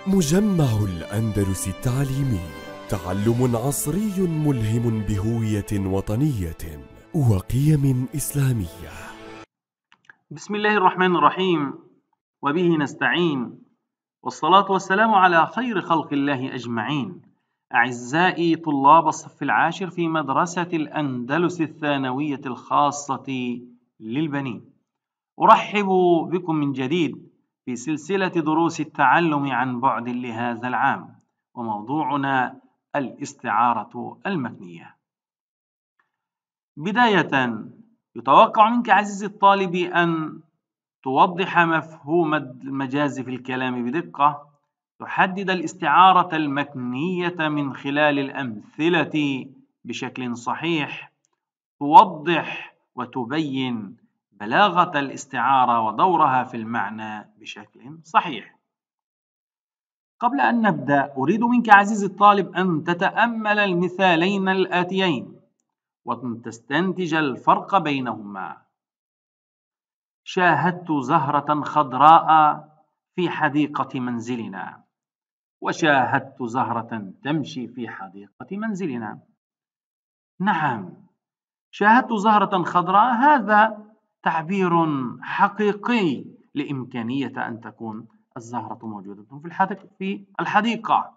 مجمع الأندلس التعليمي، تعلم عصري ملهم بهوية وطنية وقيم إسلامية. بسم الله الرحمن الرحيم، وبه نستعين، والصلاة والسلام على خير خلق الله أجمعين. أعزائي طلاب الصف العاشر في مدرسة الأندلس الثانوية الخاصة للبنين، أرحب بكم من جديد في سلسلة دروس التعلم عن بعد لهذا العام، وموضوعنا الاستعارة المكنية. بداية، يتوقع منك عزيزي الطالب أن توضح مفهوم المجاز في الكلام بدقة، تحدد الاستعارة المكنية من خلال الأمثلة بشكل صحيح، توضح وتبين بلاغة الاستعارة ودورها في المعنى بشكل صحيح. قبل أن نبدأ، أريد منك عزيزي الطالب أن تتأمل المثالين الآتيين وتستنتج الفرق بينهما. شاهدت زهرة خضراء في حديقة منزلنا، وشاهدت زهرة تمشي في حديقة منزلنا. نعم، شاهدت زهرة خضراء هذا تعبير حقيقي لإمكانية أن تكون الزهرة موجودة في الحديقة.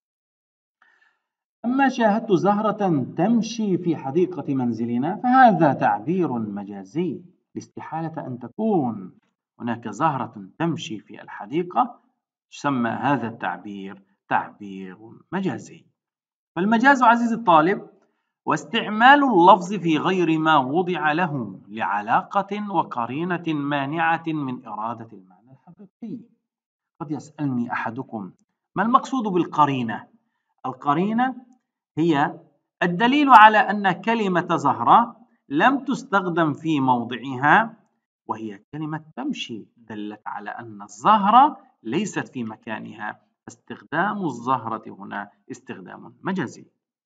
أما شاهدت زهرة تمشي في حديقة منزلنا فهذا تعبير مجازي، لاستحالة أن تكون هناك زهرة تمشي في الحديقة، يسمى هذا التعبير تعبير مجازي. فالمجاز عزيزي الطالب واستعمال اللفظ في غير ما وضع له لعلاقة وقرينة مانعة من إرادة المعنى الحقيقي. قد يسألني أحدكم: ما المقصود بالقرينة؟ القرينة هي الدليل على أن كلمة زهرة لم تستخدم في موضعها، وهي كلمة تمشي، دلت على أن الزهرة ليست في مكانها، استخدام الزهرة هنا استخدام مجازي.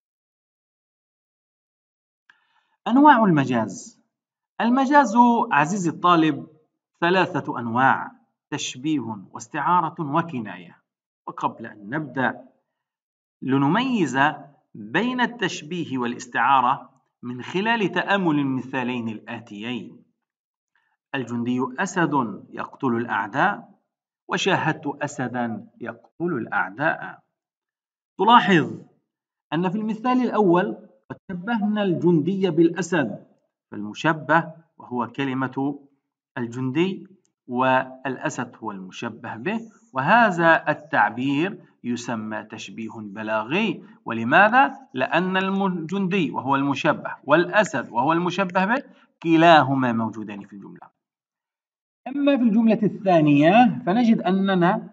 أنواع المجاز. المجاز عزيزي الطالب 3 أنواع: تشبيه واستعارة وكناية. وقبل أن نبدأ، لنميز بين التشبيه والاستعارة من خلال تأمل المثالين الآتيين: الجندي أسد يقتل الأعداء، وشاهدت أسدا يقتل الأعداء. تلاحظ أن في المثال الأول قد شبهنا الجندي بالأسد، فالمشبه وهو كلمة الجندي، والأسد هو المشبه به، وهذا التعبير يسمى تشبيه بلاغي. ولماذا؟ لأن الجندي وهو المشبه والأسد وهو المشبه به كلاهما موجودان في الجملة. أما في الجملة الثانية فنجد أننا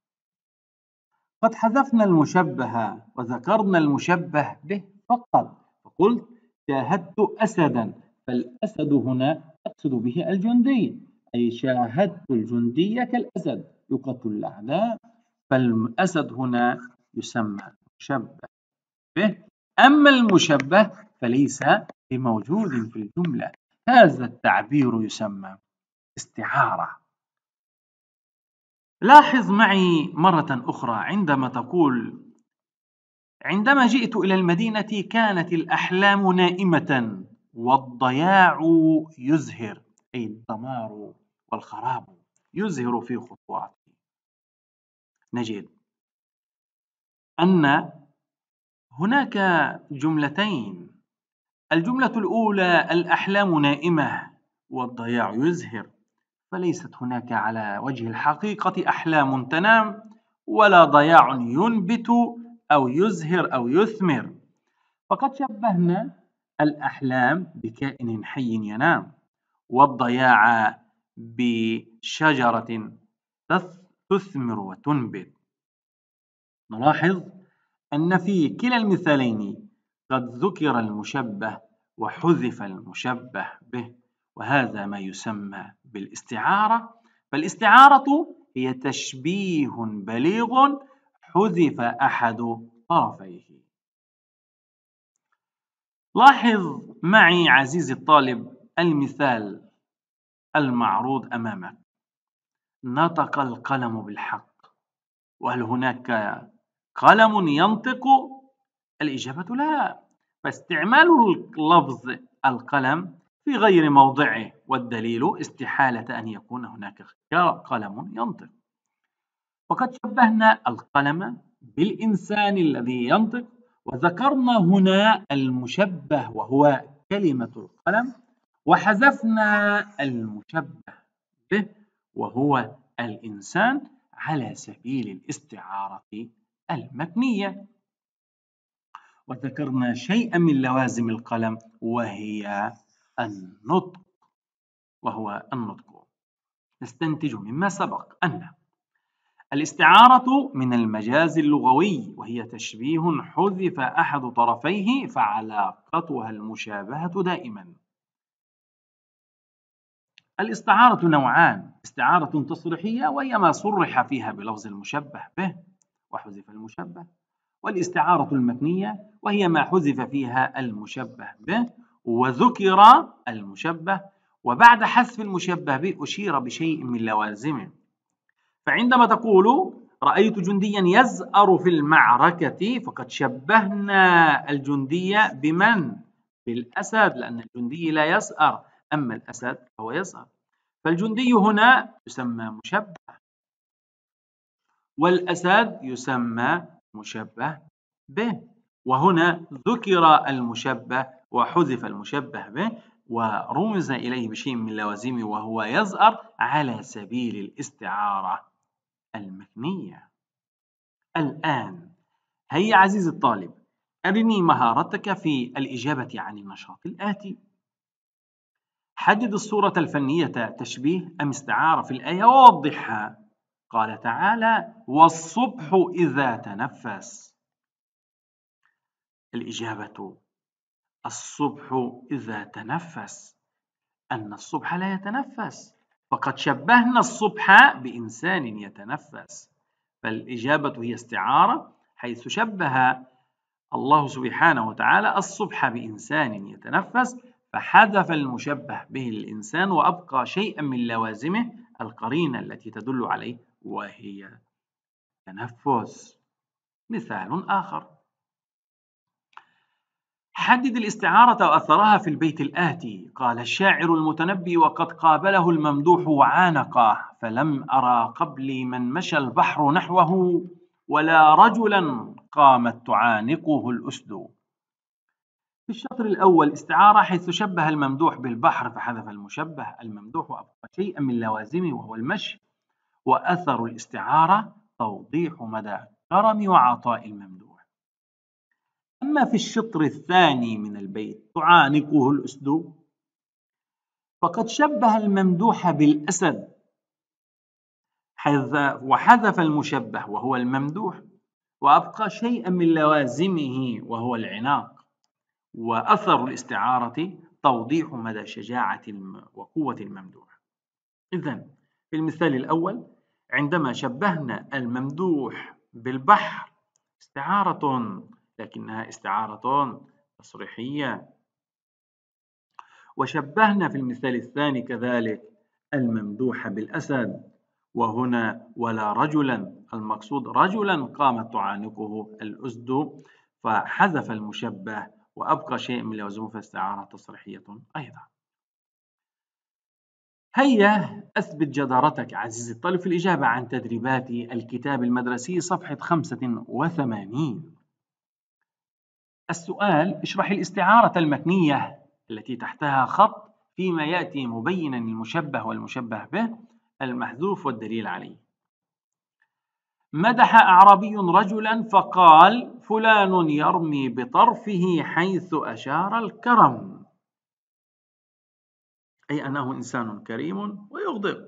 قد حذفنا المشبه وذكرنا المشبه به فقط، فقلت شاهدت أسدا، فالأسد هنا أقصد به الجندي، أي شاهدت الجندي كالأسد يقتل الأعداء، فالأسد هنا يسمى مشبه به. أما المشبه فليس بموجود في الجملة، هذا التعبير يسمى استعارة. لاحظ معي مرة أخرى عندما تقول: عندما جئت إلى المدينة كانت الأحلام نائمة والضياع يزهر، أي الدمار والخراب يزهر في خطواتي. نجد أن هناك جملتين: الجملة الأولى الأحلام نائمة والضياع يزهر، فليست هناك على وجه الحقيقة أحلام تنام ولا ضياع ينبت أو يزهر أو يثمر، فقد شبهنا الأحلام بكائن حي ينام، والضياع بشجرة تثمر وتنبت. نلاحظ أن في كلا المثالين قد ذكر المشبه وحذف المشبه به، وهذا ما يسمى بالاستعارة. فالاستعارة هي تشبيه بليغ حذف أحد طرفيه. لاحظ معي عزيزي الطالب المثال المعروض أمامك: نطق القلم بالحق، وهل هناك قلم ينطق؟ الإجابة لا، فاستعمال لفظ القلم في غير موضعه، والدليل استحالة أن يكون هناك قلم ينطق. وقد شبهنا القلم بالإنسان الذي ينطق، وذكرنا هنا المشبه وهو كلمة القلم، وحذفنا المشبه به وهو الإنسان على سبيل الاستعارة المكنية. وذكرنا شيئا من لوازم القلم وهي النطق، نستنتج مما سبق أن الاستعارة من المجاز اللغوي، وهي تشبيه حذف أحد طرفيه فعلاقتها المشابهة دائما. الاستعارة نوعان: استعارة تصريحية وهي ما صرح فيها بلفظ المشبه به وحذف المشبه، والاستعارة المكنية وهي ما حذف فيها المشبه به وذكر المشبه، وبعد حذف المشبه به أشير بشيء من لوازمه. فعندما تقول رأيت جنديا يزأر في المعركة، فقد شبهنا الجندي بمن؟ بالأسد، لأن الجندي لا يزأر، أما الأسد فهو يزأر. فالجندي هنا يسمى مشبه، والأسد يسمى مشبه به، وهنا ذكر المشبه وحذف المشبه به ورمز إليه بشيء من لوازمه وهو يزأر على سبيل الاستعارة المكنية. الآن هيا عزيزي الطالب، أرني مهارتك في الإجابة عن النشاط الآتي. حدد الصورة الفنية تشبيه أم استعارة في الآية ووضحها. قال تعالى: والصبح إذا تنفس. الإجابة: الصبح إذا تنفس، أن الصبح لا يتنفس، فقد شبهنا الصبح بإنسان يتنفس، فالإجابة هي استعارة، حيث شبه الله سبحانه وتعالى الصبح بإنسان يتنفس، فحذف المشبه به الإنسان وأبقى شيئا من لوازمه القرينة التي تدل عليه وهي تنفس. مثال آخر: حدد الاستعارة وأثرها في البيت الآتي. قال الشاعر المتنبي: وقد قابله الممدوح وعانقه، فلم أرى قبلي من مشى البحر نحوه، ولا رجلا قامت تعانقه الأسد. في الشطر الأول استعارة، حيث شبه الممدوح بالبحر فحذف المشبه الممدوح وأبقى شيئا من لوازمه وهو المشي، وأثر الاستعارة توضيح مدى كرم وعطاء الممدوح. أما في الشطر الثاني من البيت تعانقه الأسد، فقد شبه الممدوح بالأسد وحذف المشبه وهو الممدوح وأبقى شيئا من لوازمه وهو العناق، وأثر الاستعارة توضيح مدى شجاعة وقوة الممدوح. إذن في المثال الأول عندما شبهنا الممدوح بالبحر استعارة، لكنها استعارة تصريحية، وشبهنا في المثال الثاني كذلك الممدوح بالأسد، وهنا ولا رجلا، المقصود رجلا قامت تعانقه الأسد، فحذف المشبه وأبقى شيء من لوازمه فاستعارة تصريحية أيضا. هيا أثبت جدارتك عزيزي الطالب في الإجابة عن تدريبات الكتاب المدرسي صفحة 85. السؤال: اشرح الاستعارة المكنية التي تحتها خط فيما يأتي مبينا المشبه والمشبه به المحذوف والدليل عليه. مدح أعرابي رجلا فقال: فلان يرمي بطرفه حيث أشار الكرم، أي أنه إنسان كريم ويغدق.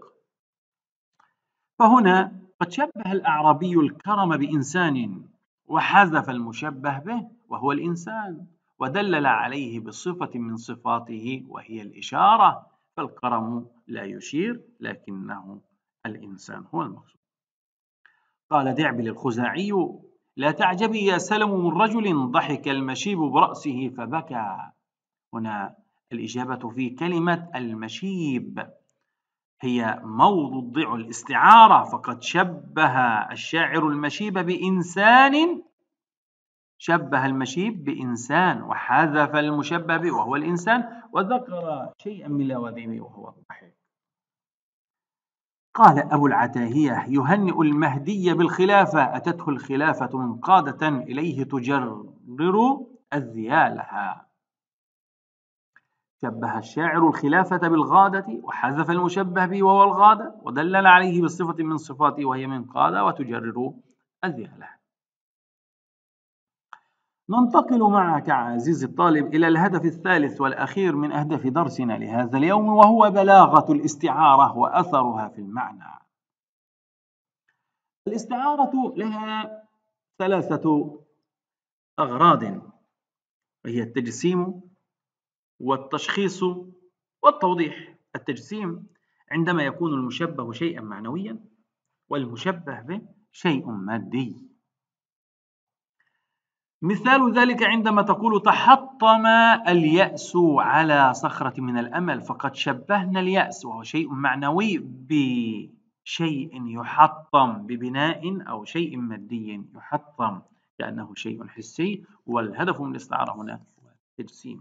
فهنا قد شبه الأعرابي الكرم بإنسان وحذف المشبه به وهو الإنسان، ودلل عليه بصفة من صفاته وهي الإشارة، فالكرم لا يشير لكنه الإنسان هو المقصود. قال دعبل الخزاعي: لا تعجبي يا سلم من رجل ضحك المشيب برأسه فبكى. هنا الإجابة في كلمة المشيب، هي موضع الاستعارة، فقد شبه الشاعر المشيب بإنسان، شبه المشيب بإنسان وحذف المشبه به وهو الإنسان، وذكر شيئا من لوازمه وهو الضحك. قال أبو العتاهية: يهنئ المهدي بالخلافة، أتته الخلافة منقادة إليه تجرر أذيالها. شبه الشاعر الخلافة بالغادة وحذف المشبه به وهو الغادة، ودلل عليه بصفة من صفاته وهي منقادة وتجرر أذيالها. ننتقل معك عزيزي الطالب إلى الهدف الثالث والأخير من أهداف درسنا لهذا اليوم، وهو بلاغة الاستعارة وأثرها في المعنى. الاستعارة لها 3 أغراض، وهي التجسيم والتشخيص والتوضيح. التجسيم عندما يكون المشبه شيئا معنويا والمشبه به شيء مادي. مثال ذلك عندما تقول: تحطم اليأس على صخرة من الأمل، فقد شبهنا اليأس وهو شيء معنوي بشيء يحطم ببناء أو شيء مادي يحطم كأنه شيء حسي، والهدف من الاستعارة هنا هو التجسيم.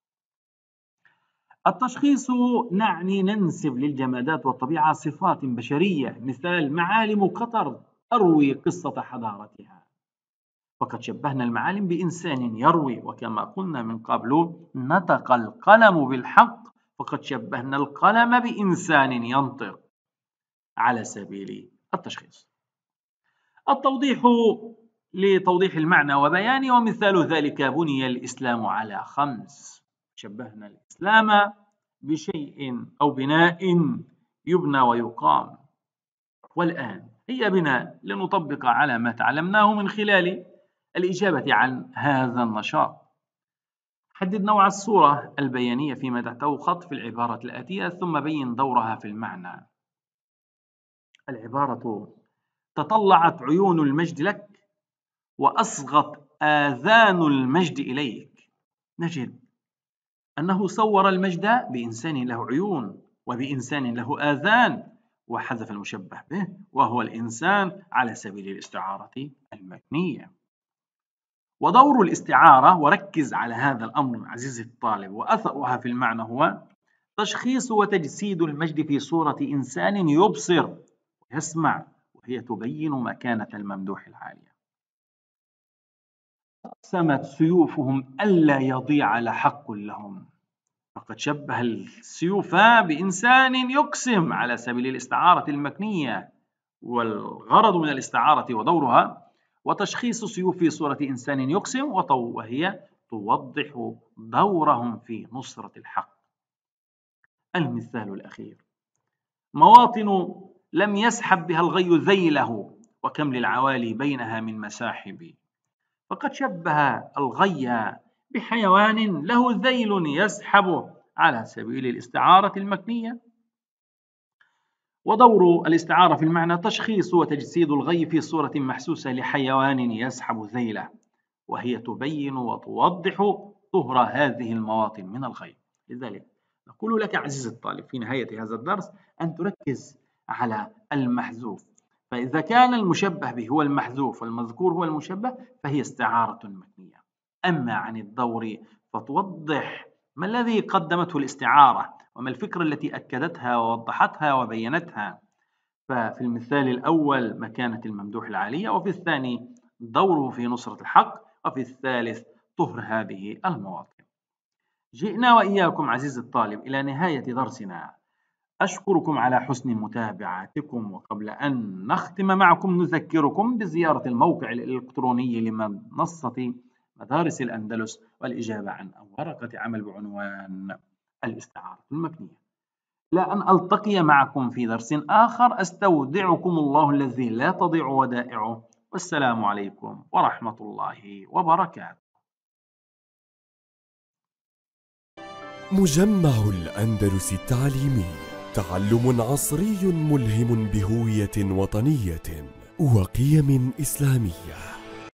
التشخيص نعني ننسب للجمادات والطبيعة صفات بشرية، مثال: معالم قطر تروي قصة حضارتها، فقد شبهنا المعالم بإنسان يروي. وكما قلنا من قبل: نطق القلم بالحق، فقد شبهنا القلم بإنسان ينطق، على سبيل التشخيص. التوضيح لتوضيح المعنى وبيانه، ومثال ذلك: بني الإسلام على 5، شبهنا الإسلام بشيء أو بناء يبنى ويقام. والآن هي بناء لنطبق على ما تعلمناه من خلال الإجابة عن هذا النشاط. حدد نوع الصورة البيانية فيما تحته خط في العبارة الآتية، ثم بين دورها في المعنى. العبارة: تطلعت عيون المجد لك وأصغت آذان المجد إليك. نجد أنه صور المجد بإنسان له عيون وبإنسان له آذان، وحذف المشبه به وهو الإنسان على سبيل الاستعارة المكنية. ودور الاستعارة، وركز على هذا الأمر عزيزي الطالب، وأثرها في المعنى هو تشخيص وتجسيد المجد في صورة إنسان يبصر ويسمع، وهي تبين مكانة الممدوح العالية. أقسمت سيوفهم ألا يضيع لحق لهم، فقد شبه السيوف بإنسان يقسم على سبيل الاستعارة المكنية، والغرض من الاستعارة ودورها وتشخيص السيوف في صورة إنسان يقسم، وهي توضح دورهم في نصرة الحق. المثال الأخير: مواطن لم يسحب بها الغي ذيله، وكم للعوالي بينها من مساحب، فقد شبه الغي بحيوان له ذيل يسحب على سبيل الاستعارة المكنية. ودور الاستعارة في المعنى تشخيص وتجسيد الغي في صورة محسوسة لحيوان يسحب ذيله، وهي تبين وتوضح طهر هذه المواطن من الغي. لذلك نقول لك عزيزي الطالب في نهاية هذا الدرس أن تركز على المحذوف، فإذا كان المشبه به هو المحذوف والمذكور هو المشبه فهي استعارة مكنية. أما عن الدور فتوضح ما الذي قدمته الاستعارة وما الفكرة التي أكدتها ووضحتها وبينتها. ففي المثال الأول مكانة الممدوح العالية، وفي الثاني دوره في نصرة الحق، وفي الثالث طهر هذه المواطن. جئنا وإياكم عزيزي الطالب إلى نهاية درسنا. أشكركم على حسن متابعتكم، وقبل أن نختم معكم نذكركم بزيارة الموقع الإلكتروني لمنصة مدارس الأندلس والإجابة عن ورقة عمل بعنوان الاستعارة المكنية. إلى أن ألتقي معكم في درس آخر، أستودعكم الله الذي لا تضيع ودائعه، والسلام عليكم ورحمة الله وبركاته. مجمع الأندلس التعليمي، تعلم عصري ملهم بهوية وطنية وقيم إسلامية.